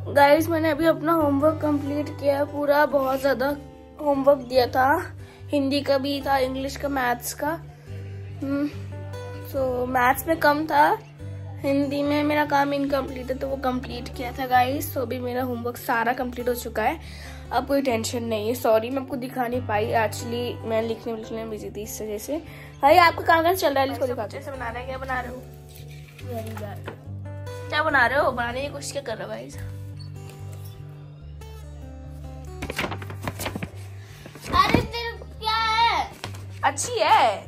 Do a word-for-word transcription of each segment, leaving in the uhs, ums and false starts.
Guys मैंने अभी अपना होमवर्क कंप्लीट किया पूरा, बहुत ज़्यादा होमवर्क दिया था, हिंदी का भी था, इंग्लिश का, मैथ्स का। सो मैथ्स में कम था, हिंदी में मेरा काम इनकम्प्लीट है तो वो कंप्लीट किया था गाइस। तो अभी मेरा होमवर्क सारा कंप्लीट हो चुका है, अब कोई टेंशन नहीं है। सॉरी मैं आपको दिखा नहीं पाई, एक्चुअली मैं लिखने लिखने में बिजी थी इस वजह से। भाई आपका काम कैसे चल रहा है, इसको दिखाते हैं। बना रहे हैं, क्या बना रहे हो? Very bad. क्या बना रहे हो? बनाने की कोशिश क्या कर रहे हो गाइस? अरे तेरे क्या है? अच्छी है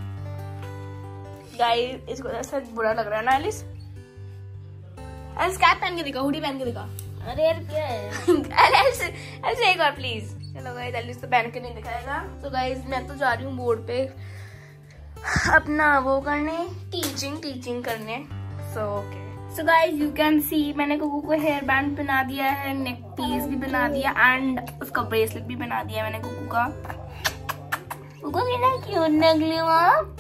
गाइस, इसको ऐसा बुरा लग रहा है ना एलिस? एलिस कैप पहन के दिखा, हुडी पहन के दिखा। अरे यार क्या है? एलिस ऐसे एक बार प्लीज। चलो गाइस एलिस तो पहन के नहीं दिखाएगा। तो गाइस मैं तो जा रही हूँ बोर्ड पे अपना वो करने, टीचिंग टीचिंग करने। So okay so guys you can see मैंने कुकू को हेयर बैंड बना दिया है, नेक पीस भी बना दिया एंड उसका ब्रेसलेट भी बना दिया मैंने कुकू का। कुकू कितना क्यूट निकली आप।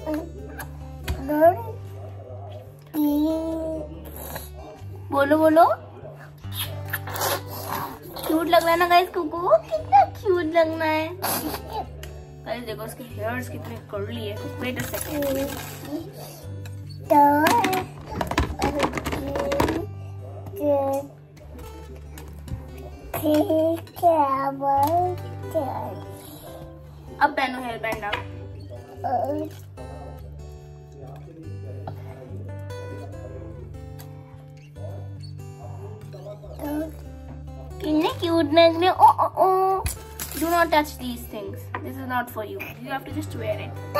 बोलो बोलो, क्यूट लग रहा है ना गाइस कुकू? कितना क्यूट लगना है गाइस। देखो उसके हेयर्स कितने कर्ली है। Wait a second. अब पहनो हेयर बैंड आप। कितने क्यूट लग रहे हो। Oh oh oh Do not touch these things. This is not for you. You have to just wear it.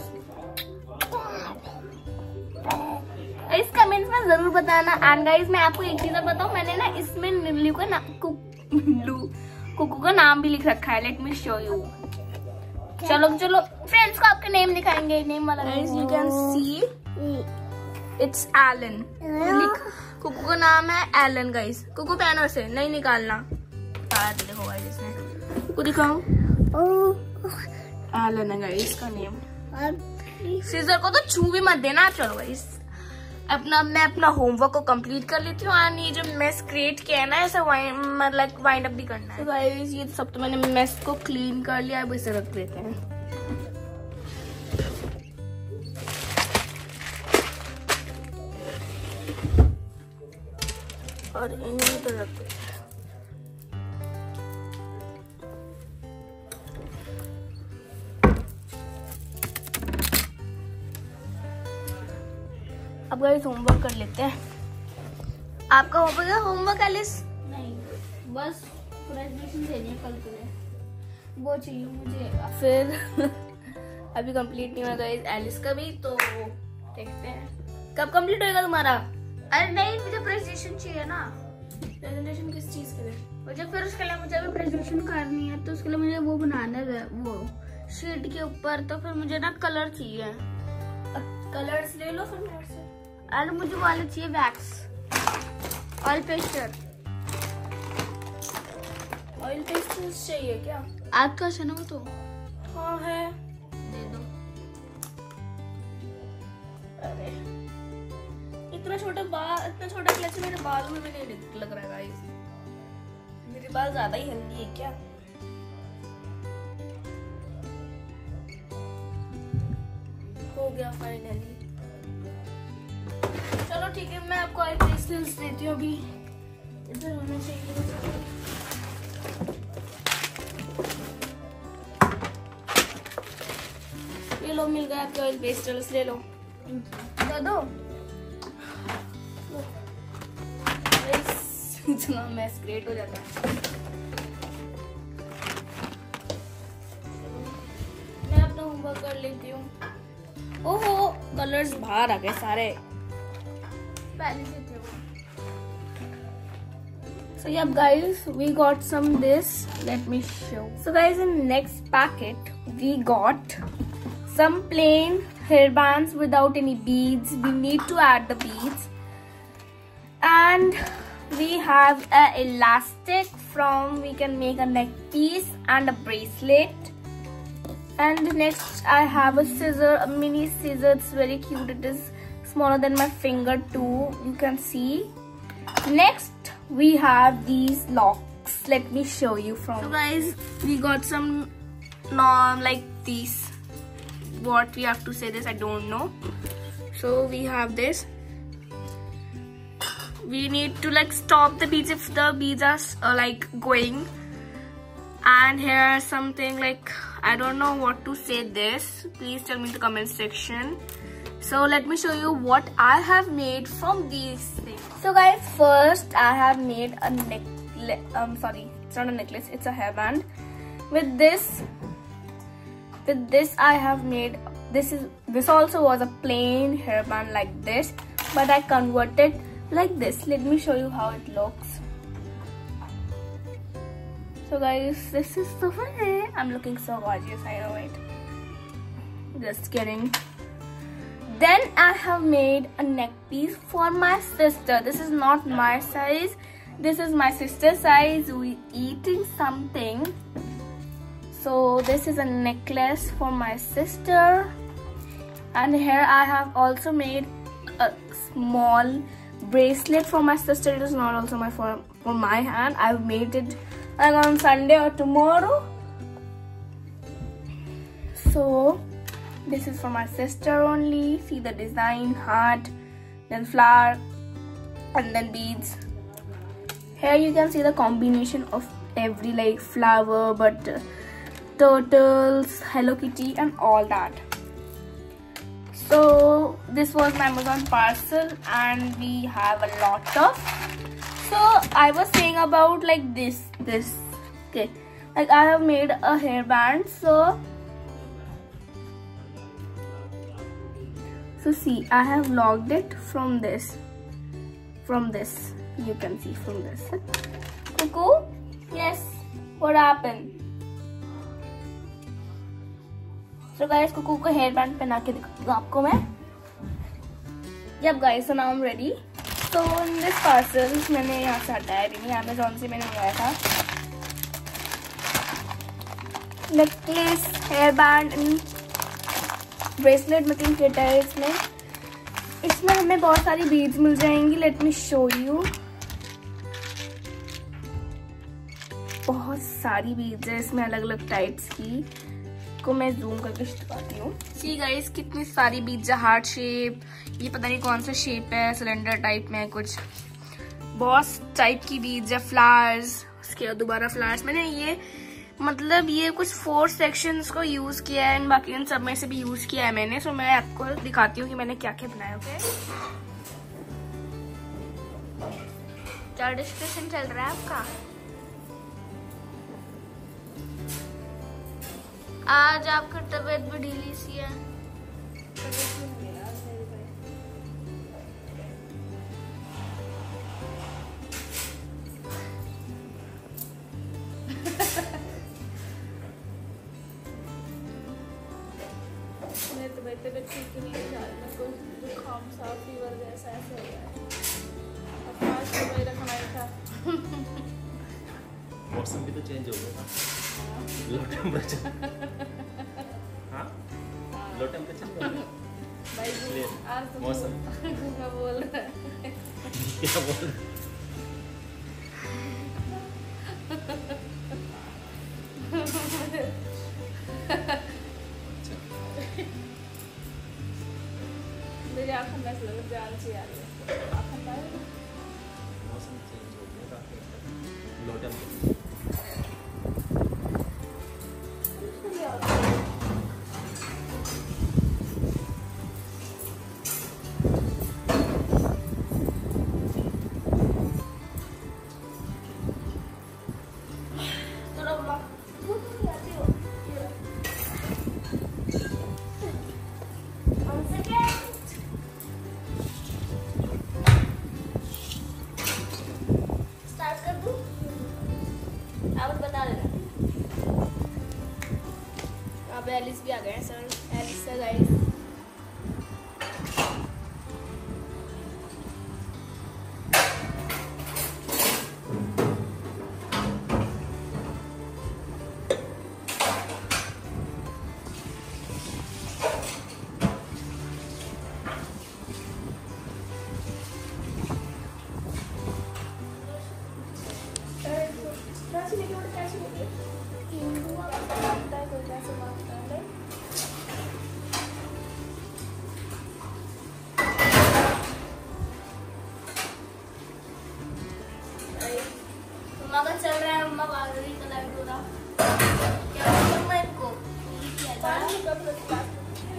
इस कमेंट्स में जरूर बताना। एंड गाइस मैं आपको एक चीज बताऊं, मैंने ना इसमें निल्लू का नाम कुकू का नाम भी लिख रखा है। Let me show you. चलो चलो फ्रेंड्स को आपके नेम दिखाएंगे। नेम वाला guys you can see it's Alan. Kuku का नाम है एलन गाइस। कुकू पहनो से नहीं निकालना। देखो गाइस इसमें को दिखाऊं, एलन है गाइस का नेम। सीजर को तो छू भी मत देना। चलो गाइस अपना मैं अपना होमवर्क को कंप्लीट कर लेती हूँ। और ये जो मेस क्रिएट किया है ना, ऐसा मतलब वाइंड अप भी करना है। तो गाइस ये सब तो मैंने मेस को क्लीन कर लिया, अब इसे रख देते हैं। और इन्हीं पर रख देते हैं। अब गाइस होमवर्क कर लेते हैं। आपका हो गया होमवर्क एलिस? नहीं, बस प्रेजेंटेशन देनी है कल के लिए, वो चाहिए मुझे। फिर अभी कंप्लीट नहीं हुआ गाइस एलिस का भी, तो देखते हैं कब कंप्लीट होएगा तुम्हारा। अरे नहीं, मुझे प्रेजेंटेशन चाहिए ना। प्रेजेंटेशन किस चीज के लिए? मुझे फिर उसके लिए मुझे भी प्रेजेंटेशन करनी है, तो उसके लिए मुझे वो बनाना है, वो शीट के ऊपर। तो फिर मुझे ना कलर चाहिए। कलर्स ले लो फिर मेरे से। अरे मुझे वाले चाहिए wax, oil pastel. Oil pastels चाहिए क्या? आपका है ना वो? तो हाँ है, दे दो। अरे इतना छोटा बाल, इतना छोटा क्लच मेरे बालों में भी नहीं लग रहा है गाइस। मेरे बाल ज्यादा ही हेल्दी है क्या? हो गया फाइनली। चलो ठीक है, मैं आपको ऑयल पेस्टल्स देती हूँ। अभी इधर होना चाहिए। ये लो, मिल गए आपके ऑयल पेस्टल्स, ले लो। दे दो। इतना मैस क्रिएट हो जाता है। मैं अपना होमवर्क कर लेती हूँ। ओहो कलर्स बाहर आ गए सारे, पहले से थे वो। So yeah guys, we got some this. Let me show. So guys, in next packet we got some plain hairbands without any beads. We need to add the beads, and we have a elastic from we can make a neck piece and a bracelet. And next I have a scissor, a mini scissor. It's very cute. It is smaller than my finger too, you can see. Next we have these locks. Let me show you from. So guys, we got some norm like these. What we have to say this, I don't know. So we have this. We need to like stop the beads if the beads are uh, like going. And here something like, I don't know what to say this. Please tell me in the comment section. So let me show you what I have made from these things. So guys, first I have made a necklace. Um, sorry, it's not a necklace. It's a hairband. With this, with this I have made. This is this also was a plain hairband like this, but I converted like this. Let me show you how it looks. So guys, this is so funny. I'm looking so gorgeous, I know it. Just kidding. Then I have made a neck piece for my sister. This is not my size. This is my sister's size. We eating something. So this is a necklace for my sister. And here I have also made a small bracelet for my sister. It is not also my for, for my hand. I've made it like on Sunday or tomorrow. So this is for my sister only. See the design, heart, then flower, and then beads. Here you can see the combination of every like flower, but uh, turtles, Hello Kitty, and all that. So this was my Amazon parcel, and we have a lot of. So I was saying about like this, this. Okay, like I have made a hairband. So. So see, I have logged it from this, from this, you can see from this. Cuckoo, yes, what happened? So guys, Cuckoo को hairband पहना के दिखाती हूँ आपको मैं. Yep guys, so now I'm ready. So in this parcel, मैंने यहाँ से हटाया भी नहीं, Amazon से मैंने मंगाया था. Necklace, hairband, bracelet making kit है इसमें. इसमें हमें बहुत सारी बीड्स मिल जाएंगी. Let me show you. बहुत सारी बीड्स है इसमें अलग अलग टाइप्स की. को मैं जूम करके दिखाती हूँ. सी गाइस, कितनी सारी बीड्स है. हार्ट शेप, ये पता नहीं कौन सा शेप है, सिलेंडर टाइप में कुछ. बहुत टाइप की बीड्स है. फ्लावर्स, उसके बाद दोबारा फ्लावर्स. मैंने ये मतलब ये कुछ फोर सेक्शंस को यूज किया है, एंड बाकी इन सब में से भी यूज किया है मैंने. सो मैं आपको दिखाती हूँ कि मैंने क्या क्या बनाया. ओके, क्या डिस्कशन चल रहा है आपका? आज आपकी तबीयत भी ढीली सी है. तबीयत ठीक नहीं है, मेरे को जुकाम सा फीवर जैसा ऐसे हो गया है. अब आज तो मेरा खाना था. मौसम भी तो चेंज हो गया. Low temperature. हाँ, लो टेम्परेचर भाई. आज मौसम क्या बोल रहा है? क्या बोल रहा है? मेरे आँखों में ऐसा लग रहा है जान आ रही है. आँखों में मौसम चेंज हो गया काफी. Low temperature. एलिस भी आ गए हैं. सर एलिस है गाइस. मांगता है, कोई कैसे मांगता है। मम्मा का चल रहा है, मम्मा बाहरी का लाइट हो रहा क्या मम्मा इनको पानी कब लगता है?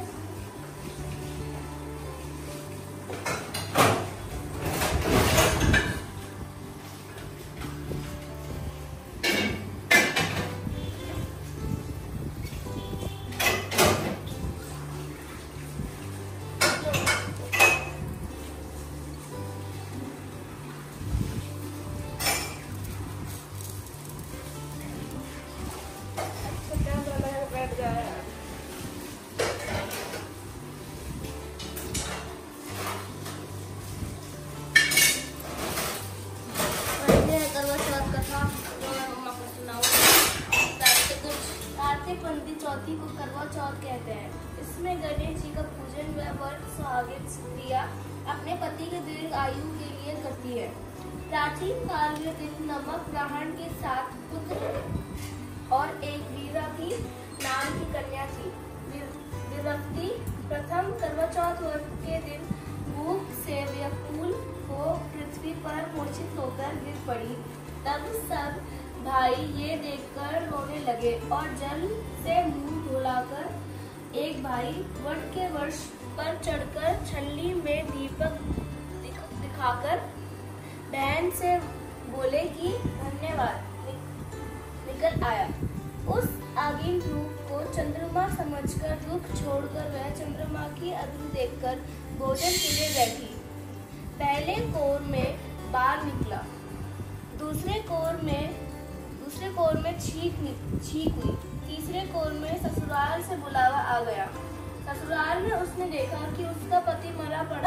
चौथी को करवा चौथ कहते हैं। इसमें गणेश जी का पूजन व व्रत सुहागिन स्त्रियां अपने पति के दीर्घ आयु के लिए करती है। प्राचीन काल में दिन नमक ब्राह्मण के साथ पुत्र और एक वीरा की नाम की कन्या थी। विरक्ति प्रथम करवा चौथ व्रत के दिन भूख से व्याकुल हो पृथ्वी पर मूर्छित होकर गिर पड़ी। तब सब भाई ये देखकर रोने लगे और जल से मुंह धुलाकर एक भाई वट के वृक्ष पर चढ़कर छल्ली में दीपक दिख, दिखाकर बहन से बोले कि धन्यवाद निकल आया। उस आगिन रूप को चंद्रमा समझकर दुख छोड़कर वह चंद्रमा की अग्नि देखकर भोजन के लिए बैठी। पहले कोर में बाल निकला, दूसरे कोर में दूसरे कोर में छींक छींक हुई, तीसरे कोर में ससुराल से बुलावा आ गया। ससुराल में उसने देखा कि उसका पति मरा पड़ा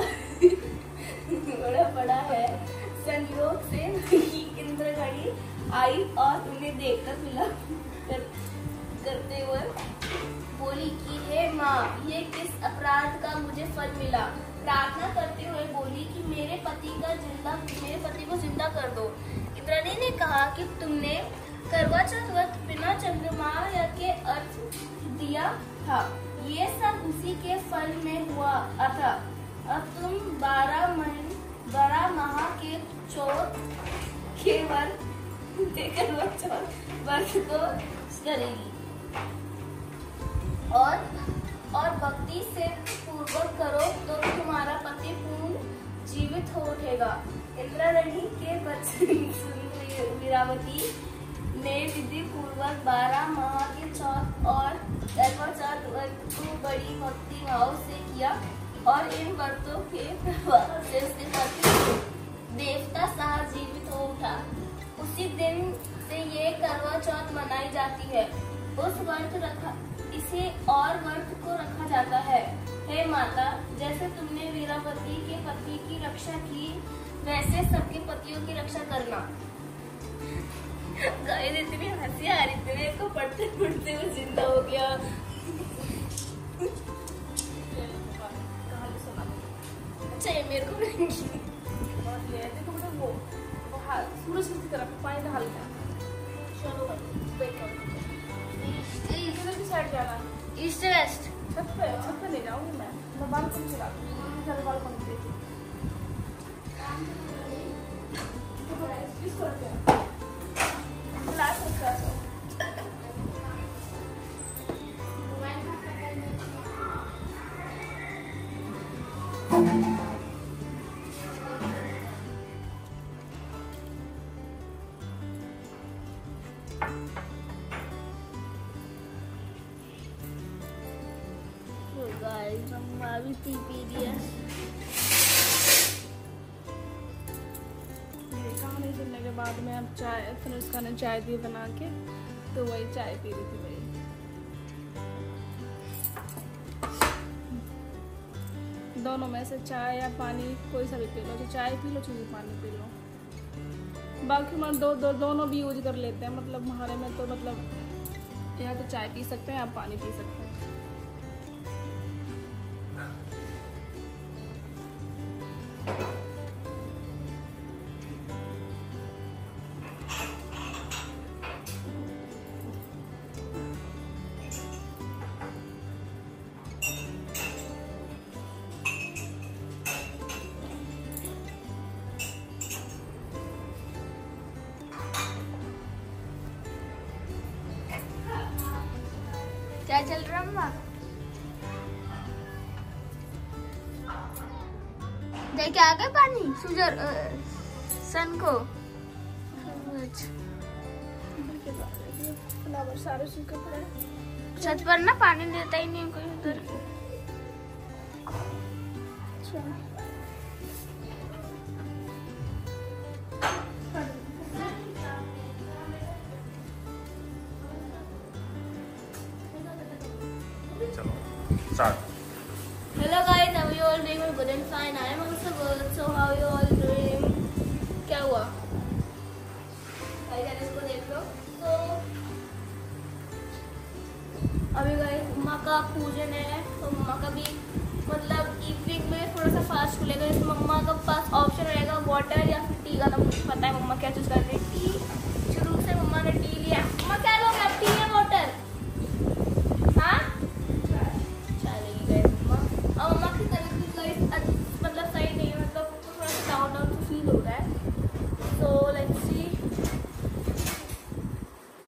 मरा पड़ा है। संयोग से इंद्रगणी आई और उन्हें देखकर मिलाप कर, करते हुए बोली कि हे माँ, ये किस अपराध का मुझे फल मिला। प्रार्थना करते हुए बोली कि मेरे पति का जिंदा मेरे पति को जिंदा कर दो। इंद्राणी ने कहा कि तुमने करवा चौथ व्रत बिना चंद्रमा के अर्थ दिया था, ये सब उसी के फल में हुआ था। अब तुम बारह महीने बारह माह के चौथ के व्रत करवा चौथ व्रत को करेगी और और भक्ति से पूर्वक करो तो तुम्हारा पति पूर्ण जीवित हो उठेगा। इंद्राणी के वचन सुन वीरावती ने विधि पूर्वक बारह माह के चौथ और करवा चौथ व्रत को बड़ी भक्ति भाव से किया और इन व्रतों के प्रभाव से उसके पति देवता सह जीवित हो उठा। उसी दिन से ये करवा चौथ मनाई जाती है। उस व्रत रखा इसे और व्रत को रखा जाता है। हे माता, जैसे तुमने वीरावती के पति की रक्षा की, वैसे सबके पतियों की रक्षा करना। गाइस, इतनी हंसी आ रही थी मेरे को, पढ़ते पढ़ते हुए जिंदा हो गया। अच्छा, ये मेरे को देखो बेटा, वो सूरज की तरफ पानी डाल के चलो साइड जाना, ईस्ट वेस्ट। छत पे छत पे ले जाऊंगी मैं मैं बालकनी चला दूंगी, बालकनी देखी किस करते हैं क्लास क्लास गाइस, मम्मा भी टी पी रही है। कहानी सुनने के बाद में अब चाय फिर उसका ने चाय दी बना के, तो वही चाय पी रही थी वही। दोनों में से चाय या पानी कोई सा भी पी लो, तो चाय पी लो चाहे पानी पी लो। बाकी मैं दो, दो दोनों भी यूज कर लेते हैं। मतलब हमारे में तो मतलब या तो चाय पी सकते हैं या पानी पी सकते हैं। क्या चल रहा है अम्मा? देख आ गया पानी सुजर सन को। फ्लावर सारे सूखे पड़े। छत पर ना पानी देता ही नहीं कोई उधर। चलो start. Hello guys, how are you all doing? Good and fine. I am also good. So how are you all doing? क्या हुआ? गाइस इसको देख लो। तो अभी गाइस मम्मा का पूजन है, तो मम्मा का भी मतलब इवनिंग में थोड़ा सा फास्ट खुलेगा। इस मम्मा का पास ऑप्शन रहेगा वाटर या फिर टी का, तो मुझे पता है मम्मा क्या चूज कर रही है।